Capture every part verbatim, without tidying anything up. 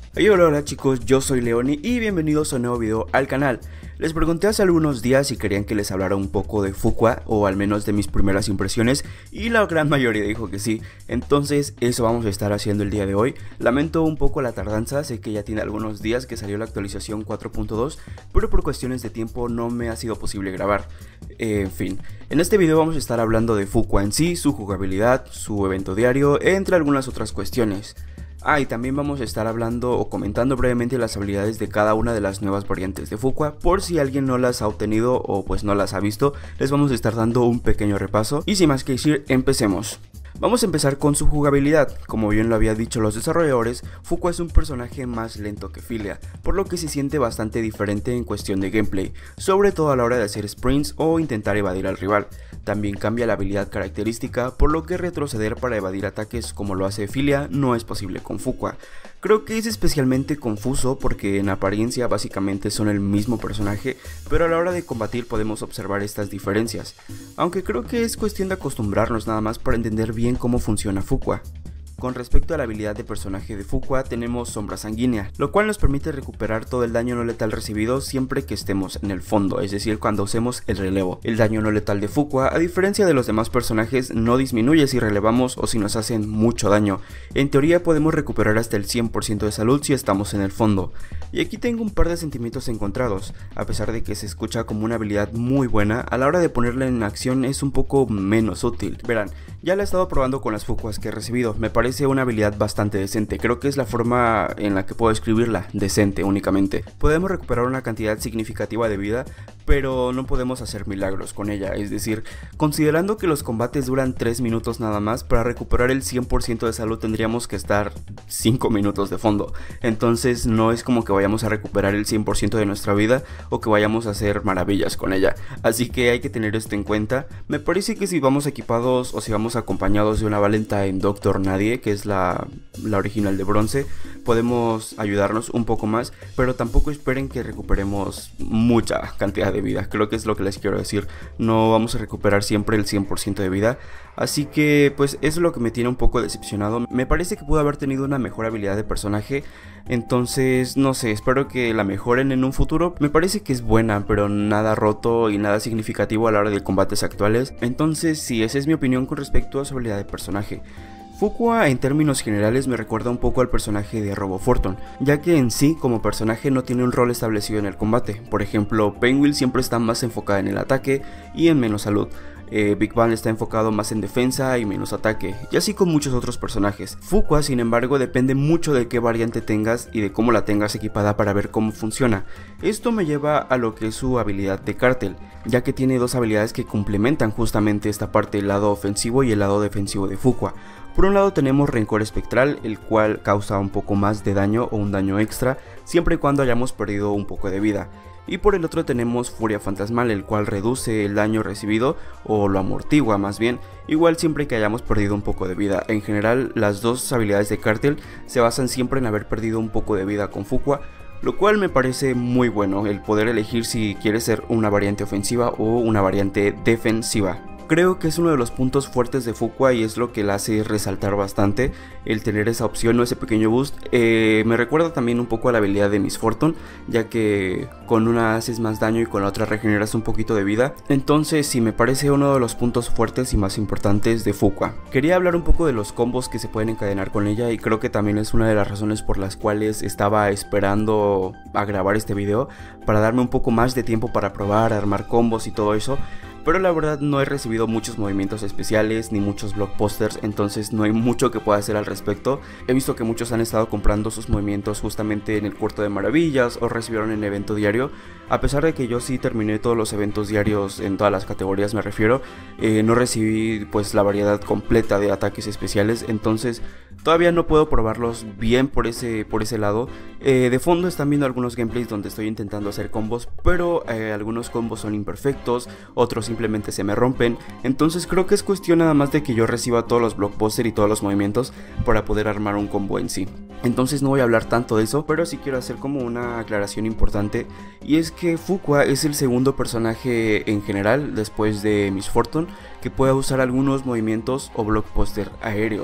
Hey, hola, hola chicos, yo soy Leoni y bienvenidos a un nuevo video al canal. Les pregunté hace algunos días si querían que les hablara un poco de Fuqua, o al menos de mis primeras impresiones, y la gran mayoría dijo que sí. Entonces eso vamos a estar haciendo el día de hoy. Lamento un poco la tardanza, sé que ya tiene algunos días que salió la actualización cuatro punto dos, pero por cuestiones de tiempo no me ha sido posible grabar. Eh, en fin, en este video vamos a estar hablando de Fuqua en sí, su jugabilidad, su evento diario, entre algunas otras cuestiones. Ah, y también vamos a estar hablando o comentando brevemente las habilidades de cada una de las nuevas variantes de Fuqua. Por si alguien no las ha obtenido o pues no las ha visto, les vamos a estar dando un pequeño repaso. Y sin más que decir, empecemos. Vamos a empezar con su jugabilidad. Como bien lo había dicho los desarrolladores, Fuqua es un personaje más lento que Filia, por lo que se siente bastante diferente en cuestión de gameplay, sobre todo a la hora de hacer sprints o intentar evadir al rival. También cambia la habilidad característica, por lo que retroceder para evadir ataques como lo hace Filia no es posible con Fuqua. Creo que es especialmente confuso porque en apariencia básicamente son el mismo personaje, pero a la hora de combatir podemos observar estas diferencias, aunque creo que es cuestión de acostumbrarnos nada más para entender bien cómo funciona Fuqua. Con respecto a la habilidad de personaje de Fuqua, tenemos Sombra Sanguínea, lo cual nos permite recuperar todo el daño no letal recibido siempre que estemos en el fondo, es decir, cuando usemos el relevo. El daño no letal de Fuqua, a diferencia de los demás personajes, no disminuye si relevamos o si nos hacen mucho daño. En teoría podemos recuperar hasta el cien por ciento de salud si estamos en el fondo. Y aquí tengo un par de sentimientos encontrados. A pesar de que se escucha como una habilidad muy buena, a la hora de ponerla en acción es un poco menos útil. Verán, ya la he estado probando con las Fuquas que he recibido, me parece una habilidad bastante decente, creo que es la forma en la que puedo escribirla, decente únicamente. Podemos recuperar una cantidad significativa de vida, pero no podemos hacer milagros con ella, es decir, considerando que los combates duran tres minutos nada más, para recuperar el cien por ciento de salud tendríamos que estar cinco minutos de fondo, entonces no es como que vayamos a recuperar el cien por ciento de nuestra vida o que vayamos a hacer maravillas con ella, así que hay que tener esto en cuenta. Me parece que si vamos equipados o si vamos acompañados de una Valentine Doctor Nadie, que es la, la original de bronce, podemos ayudarnos un poco más, pero tampoco esperen que recuperemos mucha cantidad de vida, creo que es lo que les quiero decir, no vamos a recuperar siempre el cien por ciento de vida, así que pues eso es lo que me tiene un poco decepcionado. Me parece que pudo haber tenido una mejor habilidad de personaje, entonces no sé, espero que la mejoren en un futuro. Me parece que es buena, pero nada roto y nada significativo a la hora de combates actuales, entonces sí, esa es mi opinión con respecto a su habilidad de personaje. Fuqua en términos generales me recuerda un poco al personaje de Robo Fortune, ya que en sí como personaje no tiene un rol establecido en el combate. Por ejemplo, Painwheel siempre está más enfocada en el ataque y en menos salud. Eh, Big Bang está enfocado más en defensa y menos ataque, y así con muchos otros personajes. Fuqua, sin embargo, depende mucho de qué variante tengas y de cómo la tengas equipada para ver cómo funciona. Esto me lleva a lo que es su habilidad de Cartel, ya que tiene dos habilidades que complementan justamente esta parte, el lado ofensivo y el lado defensivo de Fuqua. Por un lado tenemos Rencor Espectral, el cual causa un poco más de daño o un daño extra, siempre y cuando hayamos perdido un poco de vida. Y por el otro tenemos Furia Fantasmal, el cual reduce el daño recibido o lo amortigua más bien, igual siempre que hayamos perdido un poco de vida. En general las dos habilidades de Cartel se basan siempre en haber perdido un poco de vida con Fuqua, lo cual me parece muy bueno, el poder elegir si quieres ser una variante ofensiva o una variante defensiva. Creo que es uno de los puntos fuertes de Fuqua y es lo que la hace resaltar bastante, el tener esa opción o ese pequeño boost. Eh, me recuerda también un poco a la habilidad de Miss Fortune, ya que con una haces más daño y con la otra regeneras un poquito de vida. Entonces sí, me parece uno de los puntos fuertes y más importantes de Fuqua. Quería hablar un poco de los combos que se pueden encadenar con ella, y creo que también es una de las razones por las cuales estaba esperando a grabar este video, para darme un poco más de tiempo para probar, armar combos y todo eso. Pero la verdad no he recibido muchos movimientos especiales ni muchos blockbusters, entonces no hay mucho que pueda hacer al respecto. He visto que muchos han estado comprando sus movimientos justamente en el Cuarto de Maravillas o recibieron en evento diario. A pesar de que yo sí terminé todos los eventos diarios en todas las categorías me refiero, eh, no recibí pues la variedad completa de ataques especiales, entonces todavía no puedo probarlos bien por ese, por ese lado. Eh, de fondo están viendo algunos gameplays donde estoy intentando hacer combos, pero eh, algunos combos son imperfectos, otros simplemente se me rompen, entonces creo que es cuestión nada más de que yo reciba todos los blockbusters y todos los movimientos para poder armar un combo en sí. Entonces no voy a hablar tanto de eso, pero sí quiero hacer como una aclaración importante, y es que Fuqua es el segundo personaje en general después de Miss Fortune que pueda usar algunos movimientos o blockbuster aéreos.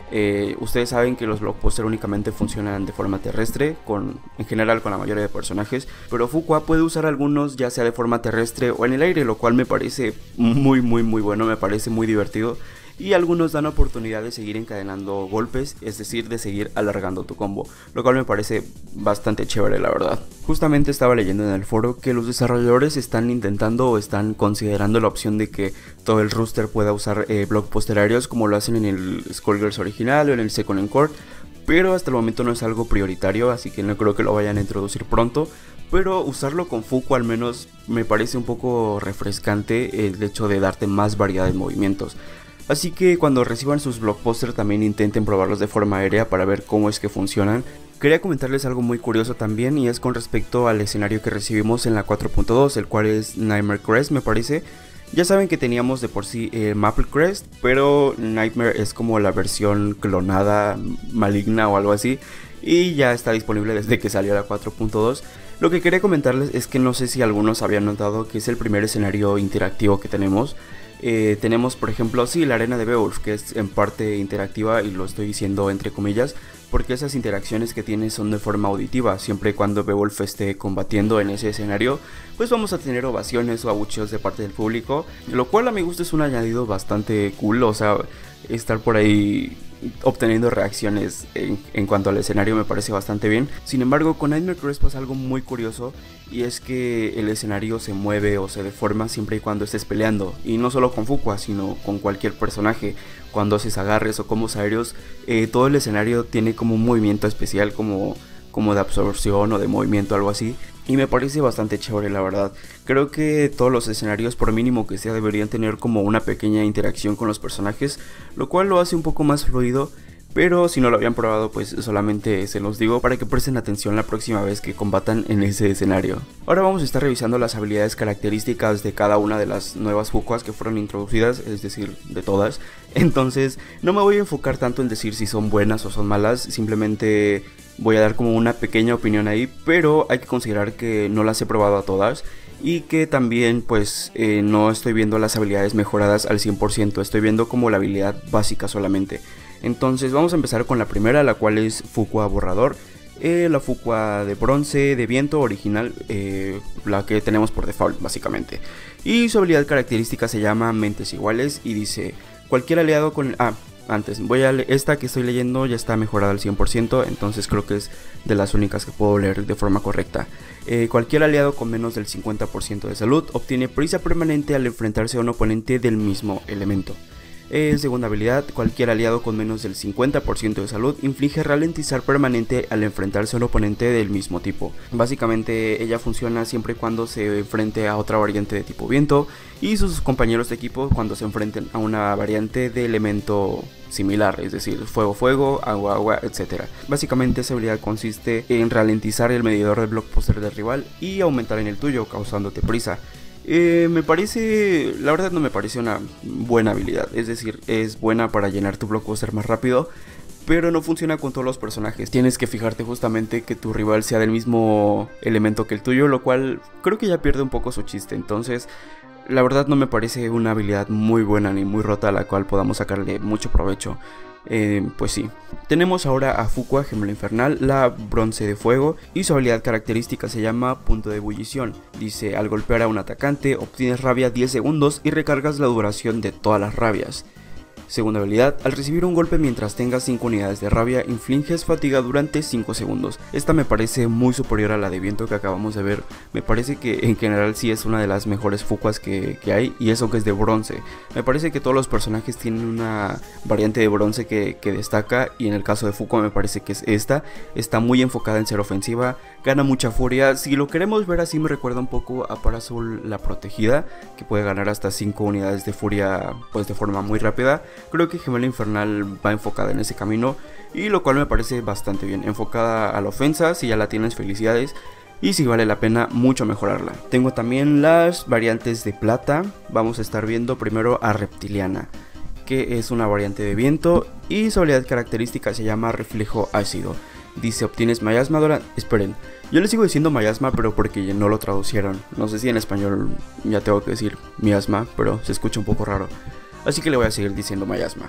Eh, ustedes saben que los blockbuster únicamente funcionan de forma terrestre, con, en general con la mayoría de personajes, pero Fuqua puede usar algunos ya sea de forma terrestre o en el aire, lo cual me parece muy muy muy bueno, me parece muy divertido. Y algunos dan oportunidad de seguir encadenando golpes, es decir, de seguir alargando tu combo, lo cual me parece bastante chévere, la verdad. Justamente estaba leyendo en el foro que los desarrolladores están intentando o están considerando la opción de que todo el roster pueda usar eh, blockbuster aéreos como lo hacen en el Skullgirls original o en el Second Encore, pero hasta el momento no es algo prioritario, así que no creo que lo vayan a introducir pronto. Pero usarlo con Fuqua al menos me parece un poco refrescante el hecho de darte más variedad de movimientos. Así que cuando reciban sus blockbusters también intenten probarlos de forma aérea para ver cómo es que funcionan. Quería comentarles algo muy curioso también, y es con respecto al escenario que recibimos en la cuatro punto dos, el cual es Nightmare Crest, me parece. Ya saben que teníamos de por sí eh, Maple Crest, pero Nightmare es como la versión clonada, maligna o algo así, y ya está disponible desde que salió la cuatro punto dos. Lo que quería comentarles es que no sé si algunos habían notado que es el primer escenario interactivo que tenemos. Eh, tenemos por ejemplo sí la arena de Beowulf, que es en parte interactiva, y lo estoy diciendo entre comillas porque esas interacciones que tiene son de forma auditiva. Siempre y cuando Beowulf esté combatiendo en ese escenario, pues vamos a tener ovaciones o abucheos de parte del público, lo cual a mi gusto es un añadido bastante cool. O sea, estar por ahí obteniendo reacciones en, en cuanto al escenario me parece bastante bien. Sin embargo, con Nightmare Crest pasa algo muy curioso, y es que el escenario se mueve o se deforma siempre y cuando estés peleando, y no solo con Fuqua, sino con cualquier personaje. Cuando haces agarres o combos aéreos, eh, todo el escenario tiene como un movimiento especial, como, como de absorción o de movimiento, algo así. Y me parece bastante chévere, la verdad. Creo que todos los escenarios, por mínimo que sea, deberían tener como una pequeña interacción con los personajes, lo cual lo hace un poco más fluido. Pero si no lo habían probado, pues solamente se los digo para que presten atención la próxima vez que combatan en ese escenario. Ahora vamos a estar revisando las habilidades características de cada una de las nuevas Fuquas que fueron introducidas, es decir, de todas. Entonces no me voy a enfocar tanto en decir si son buenas o son malas, simplemente voy a dar como una pequeña opinión ahí, pero hay que considerar que no las he probado a todas. Y que también pues eh, no estoy viendo las habilidades mejoradas al cien por ciento, estoy viendo como la habilidad básica solamente. Entonces vamos a empezar con la primera, la cual es Fuqua Borrador. eh, La Fuqua de bronce de viento original, eh, la que tenemos por default básicamente. Y su habilidad característica se llama Mentes Iguales y dice: cualquier aliado con... Ah, antes, voy a leer esta que estoy leyendo, ya está mejorada al cien por ciento, entonces creo que es de las únicas que puedo leer de forma correcta. Eh, cualquier aliado con menos del cincuenta por ciento de salud obtiene prisa permanente al enfrentarse a un oponente del mismo elemento. Eh, segunda habilidad, cualquier aliado con menos del cincuenta por ciento de salud inflige ralentizar permanente al enfrentarse a un oponente del mismo tipo. Básicamente ella funciona siempre y cuando se enfrente a otra variante de tipo viento, y sus compañeros de equipo cuando se enfrenten a una variante de elemento similar, es decir, fuego fuego, agua agua, etcétera. Básicamente esa habilidad consiste en ralentizar el medidor de blockbuster del rival y aumentar en el tuyo, causándote prisa. Eh, me parece, la verdad no me parece una buena habilidad, es decir, es buena para llenar tu blockbuster más rápido, pero no funciona con todos los personajes. Tienes que fijarte justamente que tu rival sea del mismo elemento que el tuyo, lo cual creo que ya pierde un poco su chiste. Entonces, la verdad no me parece una habilidad muy buena ni muy rota a la cual podamos sacarle mucho provecho. Eh, pues sí, tenemos ahora a Fuqua Gemelo Infernal, la bronce de fuego, y su habilidad característica se llama Punto de Ebullición. Dice: al golpear a un atacante obtienes rabia diez segundos y recargas la duración de todas las rabias. Segunda habilidad, al recibir un golpe mientras tengas cinco unidades de rabia, infliges fatiga durante cinco segundos. Esta me parece muy superior a la de viento que acabamos de ver. Me parece que en general sí es una de las mejores Fuquas que, que hay, y eso que es de bronce. Me parece que todos los personajes tienen una variante de bronce que, que destaca, y en el caso de Fuqua me parece que es esta. Está muy enfocada en ser ofensiva, gana mucha furia. Si lo queremos ver así, me recuerda un poco a Parasol la Protegida, que puede ganar hasta cinco unidades de furia pues de forma muy rápida. Creo que Gemelo Infernal va enfocada en ese camino, y lo cual me parece bastante bien. Enfocada a la ofensa, si ya la tienes, felicidades, y si vale la pena mucho mejorarla. Tengo también las variantes de plata. Vamos a estar viendo primero a Reptiliana, que es una variante de viento, y su habilidad característica se llama Reflejo Ácido. Dice: obtienes miasma durante... Esperen, yo le sigo diciendo miasma, pero porque no lo traducieron. No sé si en español ya tengo que decir miasma, pero se escucha un poco raro, así que le voy a seguir diciendo miasma.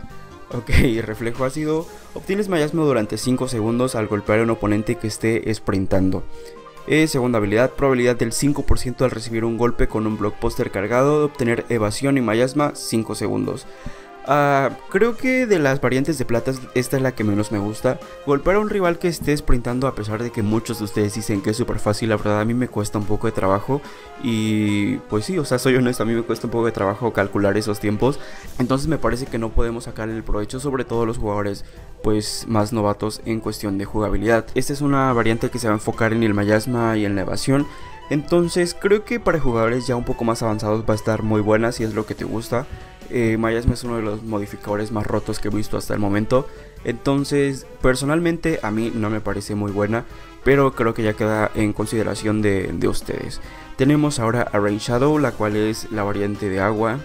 Ok, reflejo ácido. Obtienes mayasma durante cinco segundos al golpear a un oponente que esté sprintando. Eh, segunda habilidad, probabilidad del cinco por ciento al recibir un golpe con un blockbuster cargado de obtener evasión y mayasma cinco segundos. Uh, creo que de las variantes de plata esta es la que menos me gusta. Golpear a un rival que esté sprintando, a pesar de que muchos de ustedes dicen que es súper fácil, la verdad a mí me cuesta un poco de trabajo. Y pues sí, o sea, soy honesto, a mí me cuesta un poco de trabajo calcular esos tiempos. Entonces me parece que no podemos sacar el provecho, sobre todo los jugadores pues más novatos en cuestión de jugabilidad. Esta es una variante que se va a enfocar en el mayasma y en la evasión. Entonces creo que para jugadores ya un poco más avanzados va a estar muy buena si es lo que te gusta. Eh, Mayasma es uno de los modificadores más rotos que he visto hasta el momento. Entonces personalmente a mí no me parece muy buena, pero creo que ya queda en consideración de, de ustedes. Tenemos ahora a Rain Shadow, la cual es la variante de agua.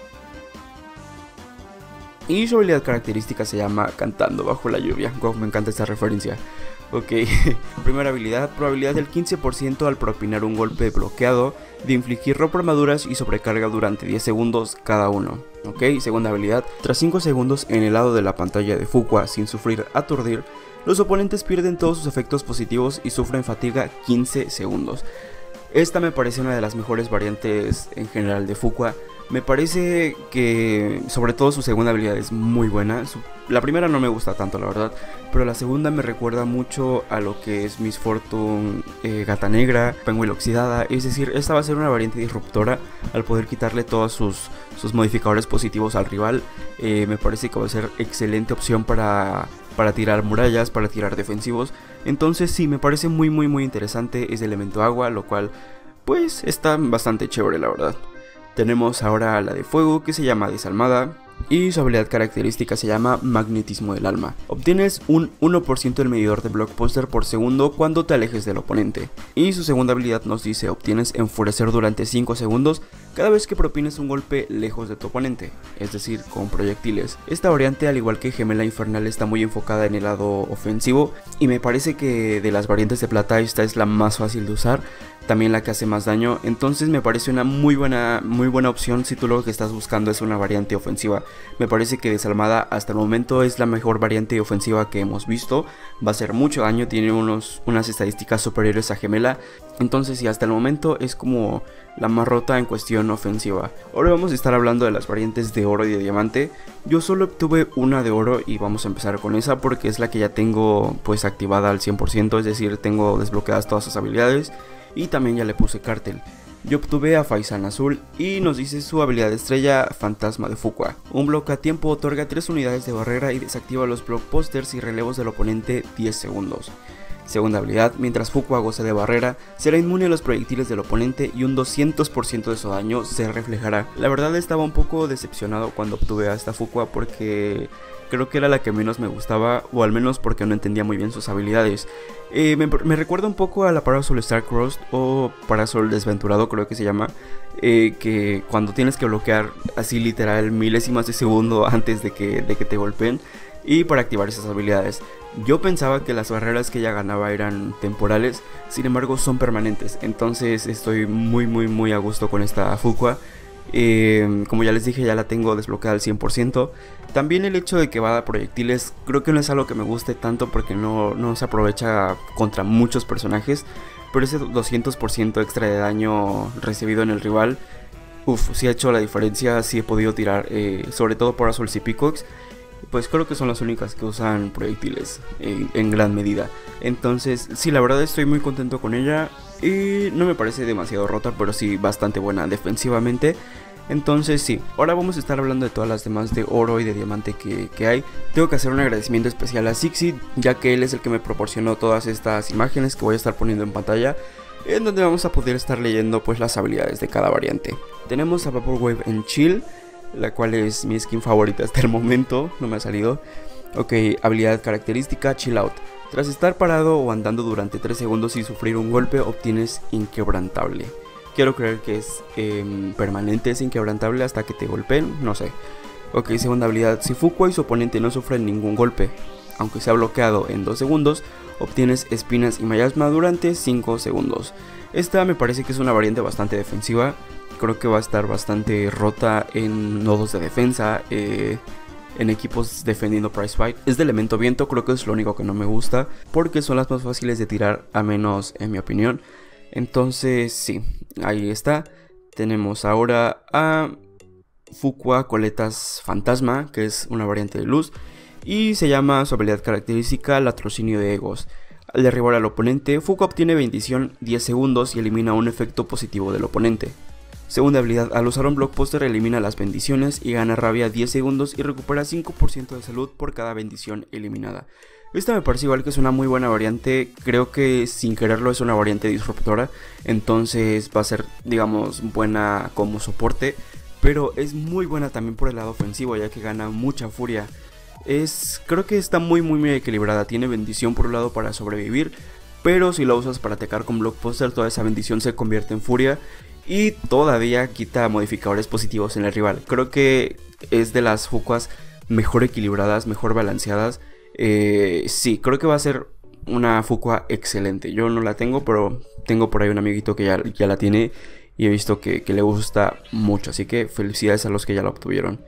Y su habilidad característica se llama Cantando bajo la lluvia. Wow, me encanta esta referencia. Ok, primera habilidad, probabilidad del quince por ciento al propinar un golpe bloqueado, de infligir rompe armaduras y sobrecarga durante diez segundos cada uno. Ok, segunda habilidad, tras cinco segundos en el lado de la pantalla de Fuqua sin sufrir aturdir, los oponentes pierden todos sus efectos positivos y sufren fatiga quince segundos. Esta me parece una de las mejores variantes en general de Fuqua. Me parece que sobre todo su segunda habilidad es muy buena. Su, la primera no me gusta tanto, la verdad, pero la segunda me recuerda mucho a lo que es Miss Fortune, eh, Gata Negra, Penguin Oxidada. Es decir, esta va a ser una variante disruptora al poder quitarle todos sus, sus modificadores positivos al rival. Eh, me parece que va a ser excelente opción para, para tirar murallas, para tirar defensivos. Entonces sí, me parece muy muy muy interesante. Es de elemento agua, lo cual pues está bastante chévere, la verdad. Tenemos ahora la de fuego, que se llama Desalmada, y su habilidad característica se llama Magnetismo del Alma. Obtienes un uno por ciento del medidor de blockbuster por segundo cuando te alejes del oponente. Y su segunda habilidad nos dice: obtienes Enfurecer durante cinco segundos cada vez que propines un golpe lejos de tu oponente, es decir, con proyectiles. Esta variante, al igual que Gemela Infernal, está muy enfocada en el lado ofensivo, y me parece que de las variantes de plata esta es la más fácil de usar, también la que hace más daño. Entonces me parece una muy buena, muy buena opción si tú lo que estás buscando es una variante ofensiva. Me parece que Desalmada hasta el momento es la mejor variante ofensiva que hemos visto. Va a hacer mucho daño, tiene unos, unas estadísticas superiores a Gemela. Entonces sí, hasta el momento es como la más rota en cuestión ofensiva. Ahora vamos a estar hablando de las variantes de oro y de diamante. Yo solo obtuve una de oro y vamos a empezar con esa porque es la que ya tengo pues activada al cien por ciento. Es decir, tengo desbloqueadas todas sus habilidades. Y también ya le puse cartel. Yo obtuve a Faisán Azul y nos dice su habilidad estrella, Fantasma de Fuqua. Un bloque a tiempo otorga tres unidades de barrera y desactiva los blockbusters y relevos del oponente diez segundos. Segunda habilidad, mientras Fuqua goza de barrera, será inmune a los proyectiles del oponente y un doscientos por ciento de su daño se reflejará. La verdad estaba un poco decepcionado cuando obtuve a esta Fuqua porque creo que era la que menos me gustaba, o al menos porque no entendía muy bien sus habilidades. Eh, me, me recuerda un poco a la Parasol Starcrossed o Parasol Desventurado, creo que se llama, eh, que cuando tienes que bloquear así literal milésimas de segundo antes de que, de que te golpeen, y para activar esas habilidades. Yo pensaba que las barreras que ella ganaba eran temporales, sin embargo son permanentes, entonces estoy muy muy muy a gusto con esta Fuqua. Eh, como ya les dije, ya la tengo desbloqueada al cien por ciento. También el hecho de que va a proyectiles creo que no es algo que me guste tanto porque no, no se aprovecha contra muchos personajes, pero ese doscientos por ciento extra de daño recibido en el rival, uff, sí ha hecho la diferencia. Sí he podido tirar, eh, sobre todo Parasols y Peacocks, pues creo que son las únicas que usan proyectiles en, en gran medida. Entonces sí, la verdad estoy muy contento con ella. Y no me parece demasiado rota, pero sí bastante buena defensivamente. Entonces sí, ahora vamos a estar hablando de todas las demás de oro y de diamante que, que hay. Tengo que hacer un agradecimiento especial a Sixi, ya que él es el que me proporcionó todas estas imágenes que voy a estar poniendo en pantalla, en donde vamos a poder estar leyendo pues las habilidades de cada variante. Tenemos a Vaporwave en Chill, la cual es mi skin favorita hasta el momento, no me ha salido. Ok, habilidad característica Chill Out. Tras estar parado o andando durante tres segundos sin sufrir un golpe, obtienes Inquebrantable. Quiero creer que es eh, permanente, es inquebrantable hasta que te golpeen, no sé. Ok, segunda habilidad, si Fuqua y su oponente no sufren ningún golpe, aunque sea bloqueado en dos segundos, obtienes Espinas y Mayasma durante cinco segundos. Esta me parece que es una variante bastante defensiva. Creo que va a estar bastante rota en nodos de defensa. Eh, en equipos defendiendo Prize Fight. Es de elemento viento, creo que es lo único que no me gusta, porque son las más fáciles de tirar, a menos en mi opinión. Entonces sí, ahí está. Tenemos ahora a Fuqua Coletas Fantasma, que es una variante de luz, y se llama su habilidad característica Latrocinio de Egos. Al derribar al oponente, Fuqua obtiene bendición diez segundos y elimina un efecto positivo del oponente. Segunda habilidad, al usar un blockbuster elimina las bendiciones y gana rabia diez segundos y recupera cinco por ciento de salud por cada bendición eliminada. Esta me parece igual que es una muy buena variante, creo que sin quererlo es una variante disruptora, entonces va a ser, digamos, buena como soporte, pero es muy buena también por el lado ofensivo, ya que gana mucha furia. Es, creo que está muy muy muy equilibrada, tiene bendición por un lado para sobrevivir, pero si la usas para atacar con blockbuster, toda esa bendición se convierte en furia y todavía quita modificadores positivos en el rival. Creo que es de las Fuquas mejor equilibradas, mejor balanceadas. Eh, sí, creo que va a ser una Fuqua excelente. Yo no la tengo, pero tengo por ahí un amiguito que ya, ya la tiene y he visto que, que le gusta mucho, así que felicidades a los que ya la obtuvieron.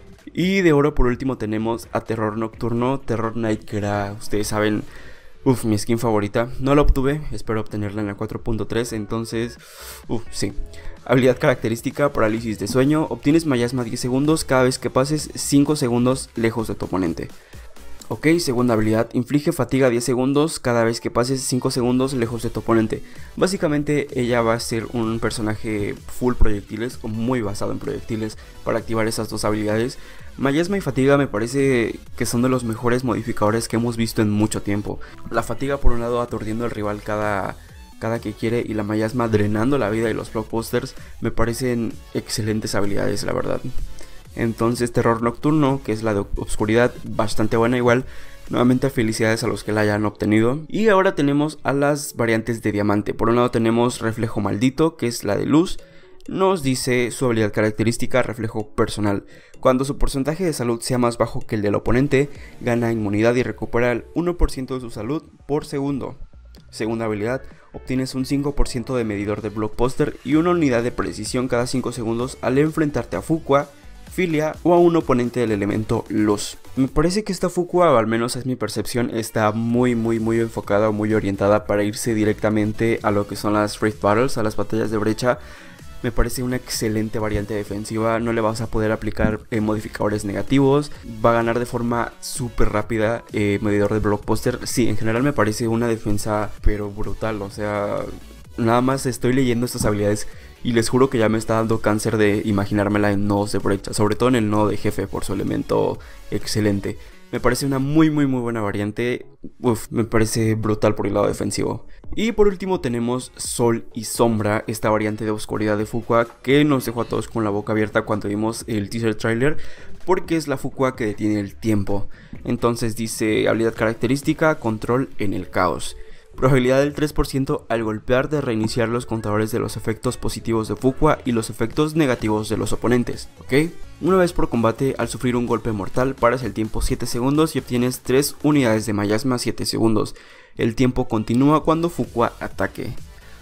Y de oro por último tenemos a Terror Nocturno, Terror Night, que era, ustedes saben, uff, mi skin favorita. No la obtuve, espero obtenerla en la cuatro punto tres, entonces, uff, sí. Habilidad característica, parálisis de sueño, obtienes miasma diez segundos cada vez que pases cinco segundos lejos de tu oponente. Ok, segunda habilidad, inflige fatiga diez segundos cada vez que pases cinco segundos lejos de tu oponente. Básicamente ella va a ser un personaje full proyectiles, o muy basado en proyectiles, para activar esas dos habilidades. Miasma y fatiga me parece que son de los mejores modificadores que hemos visto en mucho tiempo. La fatiga por un lado aturdiendo al rival cada, cada que quiere, y la miasma drenando la vida y los blockbusters me parecen excelentes habilidades, la verdad. Entonces Terror Nocturno, que es la de Obscuridad, bastante buena igual. Nuevamente felicidades a los que la hayan obtenido. Y ahora tenemos a las variantes de diamante. Por un lado tenemos Reflejo Maldito, que es la de luz. Nos dice su habilidad característica, reflejo personal. Cuando su porcentaje de salud sea más bajo que el del oponente, gana inmunidad y recupera el uno por ciento de su salud por segundo. Segunda habilidad, obtienes un cinco por ciento de medidor de blockbuster y una unidad de precisión cada cinco segundos al enfrentarte a Fuqua, Filia o a un oponente del elemento luz. Me parece que esta Fuqua, o al menos es mi percepción, está muy muy muy enfocada o muy orientada para irse directamente a lo que son las Rift Battles, a las batallas de brecha. Me parece una excelente variante defensiva, no le vas a poder aplicar eh, modificadores negativos, va a ganar de forma súper rápida eh, medidor de blockbuster. Sí, en general me parece una defensa pero brutal, o sea, nada más estoy leyendo estas habilidades y les juro que ya me está dando cáncer de imaginármela en nodos de brecha, sobre todo en el nodo de jefe por su elemento excelente. Me parece una muy muy muy buena variante. Uf, me parece brutal por el lado defensivo. Y por último tenemos Sol y Sombra, esta variante de oscuridad de Fuqua que nos dejó a todos con la boca abierta cuando vimos el teaser trailer, porque es la Fuqua que detiene el tiempo. Entonces dice habilidad característica, control en el caos. Probabilidad del tres por ciento al golpear de reiniciar los contadores de los efectos positivos de Fuqua y los efectos negativos de los oponentes, ¿ok? Una vez por combate, al sufrir un golpe mortal, paras el tiempo siete segundos y obtienes tres unidades de miasma siete segundos. El tiempo continúa cuando Fuqua ataque.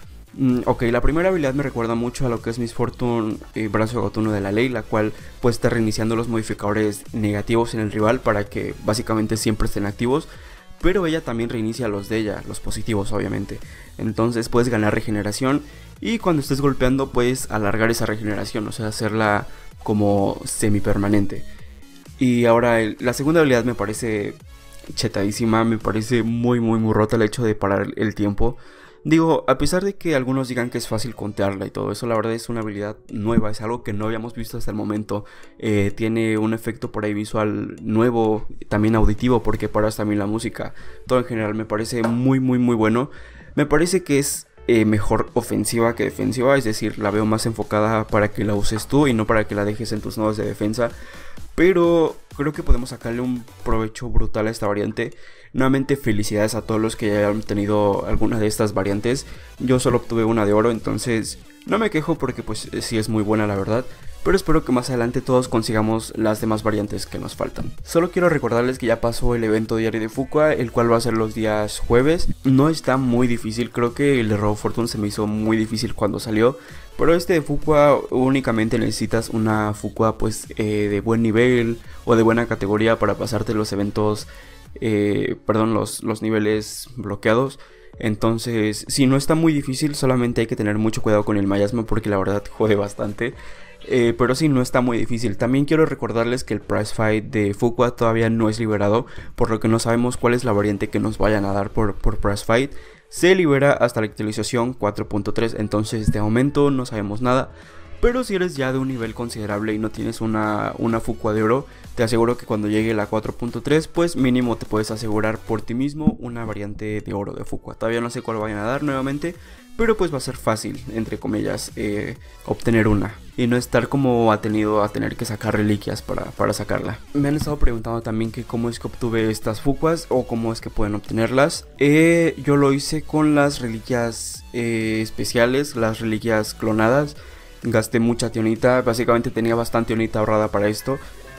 Mm, ok, la primera habilidad me recuerda mucho a lo que es Miss Fortune, eh, Brazo Gatuno de la Ley, la cual puede estar reiniciando los modificadores negativos en el rival para que básicamente siempre estén activos. Pero ella también reinicia los de ella, los positivos obviamente. Entonces puedes ganar regeneración y cuando estés golpeando puedes alargar esa regeneración, o sea, hacerla como semipermanente. Y ahora el, la segunda habilidad me parece chetadísima, me parece muy muy muy rota el hecho de parar el, el tiempo. Digo, a pesar de que algunos digan que es fácil contearla y todo eso, la verdad es una habilidad nueva, es algo que no habíamos visto hasta el momento. Eh, tiene un efecto por ahí visual nuevo, también auditivo, porque paras también la música. Todo en general me parece muy muy muy bueno. Me parece que es eh, mejor ofensiva que defensiva, es decir, la veo más enfocada para que la uses tú y no para que la dejes en tus nodos de defensa. Pero creo que podemos sacarle un provecho brutal a esta variante. Nuevamente felicidades a todos los que ya hayan tenido alguna de estas variantes. Yo solo obtuve una de oro, entonces no me quejo porque pues sí es muy buena la verdad. pero espero que más adelante todos consigamos las demás variantes que nos faltan. Solo quiero recordarles que ya pasó el evento diario de Fuqua, el cual va a ser los días jueves. No está muy difícil, creo que el de Robo Fortune se me hizo muy difícil cuando salió, pero este de Fuqua únicamente necesitas una Fuqua pues eh, de buen nivel o de buena categoría para pasarte los eventos, eh, perdón, los, los niveles bloqueados. Entonces, si no está muy difícil, solamente hay que tener mucho cuidado con el miasma porque la verdad jode bastante. Eh, pero sí, no está muy difícil. También quiero recordarles que el prize fight de Fuqua todavía no es liberado, por lo que no sabemos cuál es la variante que nos vayan a dar por, por prize fight. Se libera hasta la actualización cuatro punto tres, entonces de momento no sabemos nada. Pero si eres ya de un nivel considerable y no tienes una, una Fuqua de oro, te aseguro que cuando llegue la cuatro punto tres, pues mínimo te puedes asegurar por ti mismo una variante de oro de Fuqua. Todavía no sé cuál vayan a dar nuevamente, pero pues va a ser fácil, entre comillas, eh, obtener una. Y no estar como atenido a tener que sacar reliquias para, para sacarla. Me han estado preguntando también que cómo es que obtuve estas Fuquas o cómo es que pueden obtenerlas. Eh, yo lo hice con las reliquias eh, especiales, las reliquias clonadas. Gasté mucha tionita, básicamente tenía bastante tionita ahorrada para esto.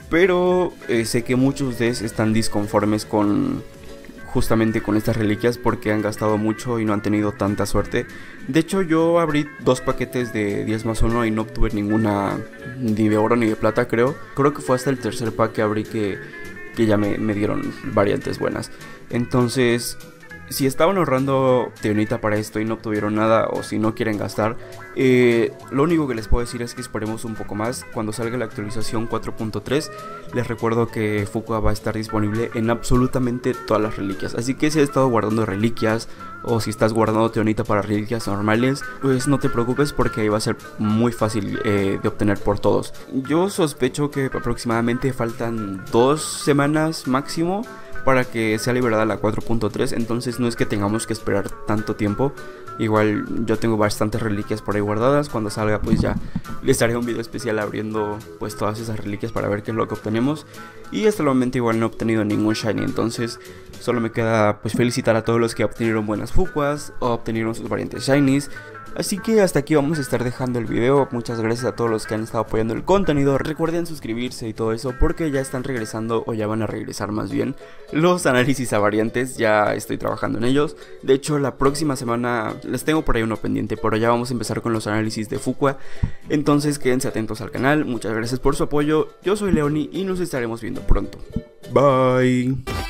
Pero eh, sé que muchos de ustedes están disconformes con... justamente con estas reliquias porque han gastado mucho y no han tenido tanta suerte. De hecho, yo abrí dos paquetes de diez más uno y no obtuve ninguna, ni de oro ni de plata, creo. Creo que fue hasta el tercer pack que abrí que, que ya me, me dieron variantes buenas. Entonces, si estaban ahorrando teonita para esto y no obtuvieron nada, o si no quieren gastar, eh, lo único que les puedo decir es que esperemos un poco más. Cuando salga la actualización cuatro punto tres, les recuerdo que Fuqua va a estar disponible en absolutamente todas las reliquias. Así que si has estado guardando reliquias, o si estás guardando teonita para reliquias normales, pues no te preocupes porque ahí va a ser muy fácil eh, de obtener por todos. Yo sospecho que aproximadamente faltan dos semanas máximo para que sea liberada la cuatro punto tres, entonces no es que tengamos que esperar tanto tiempo. Igual yo tengo bastantes reliquias por ahí guardadas. Cuando salga pues ya les haré un video especial abriendo pues todas esas reliquias para ver qué es lo que obtenemos. Y hasta el momento igual no he obtenido ningún shiny, entonces solo me queda pues felicitar a todos los que obtuvieron buenas Fuquas o obtuvieron sus variantes shinies. Así que hasta aquí vamos a estar dejando el video. Muchas gracias a todos los que han estado apoyando el contenido. Recuerden suscribirse y todo eso porque ya están regresando, o ya van a regresar más bien, los análisis a variantes. Ya estoy trabajando en ellos. De hecho, la próxima semana les tengo por ahí uno pendiente, pero ya vamos a empezar con los análisis de Fuqua. Entonces quédense atentos al canal. Muchas gracias por su apoyo. Yo soy Leoni y nos estaremos viendo pronto. Bye.